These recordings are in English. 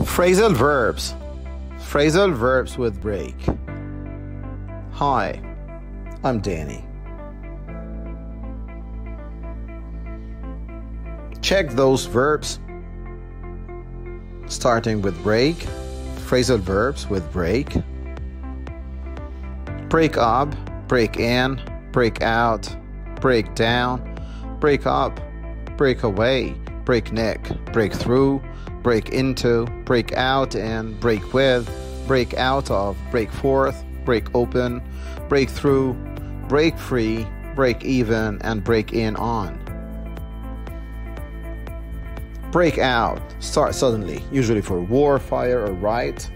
Phrasal verbs. Phrasal verbs with break. Hi, I'm Danny. Check those verbs starting with break. Phrasal verbs with break. Break up, break in, break out, break down, break up, break away, break neck, break through, break into, break out and break with, break out of, break forth, break open, break through, break free, break even, and break in on. Break out, start suddenly, usually for war, fire, or riot.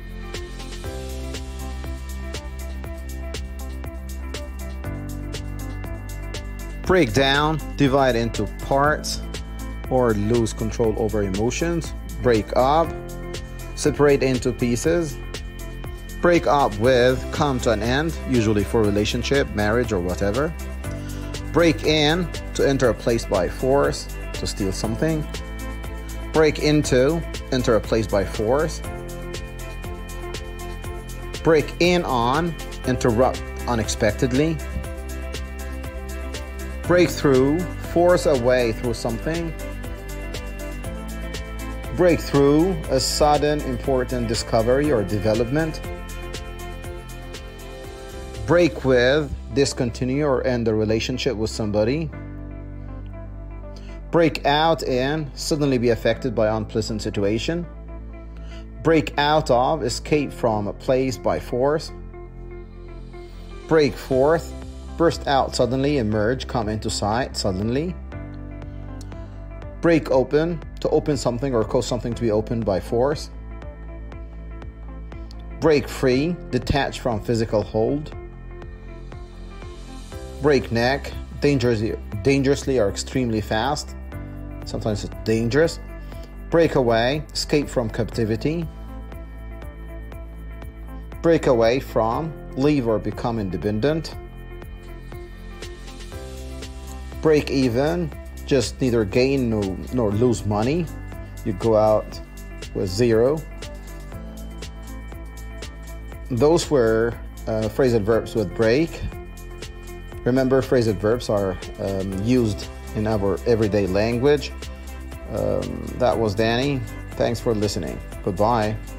Break down, divide into parts, or lose control over emotions. Break up, separate into pieces. Break up with, come to an end, usually for relationship, marriage, or whatever. Break in, to enter a place by force, to steal something. Break into, enter a place by force. Break in on, interrupt unexpectedly. Break through, force a way through something. Break through, a sudden important discovery or development. Break with, discontinue or end a relationship with somebody. Break out in, suddenly be affected by unpleasant situation. Break out of, escape from a place by force. Break forth, burst out suddenly, emerge, come into sight suddenly. Break open, to open something or cause something to be opened by force. Break free, detach from physical hold. Break neck, dangerously or extremely fast. Sometimes it's dangerous. Break away, escape from captivity. Break away from, leave or become independent. Break even, just neither gain nor lose money. You go out with zero. Those were phrasal verbs with break. Remember, phrasal verbs are used in our everyday language. That was Danny. Thanks for listening. Goodbye.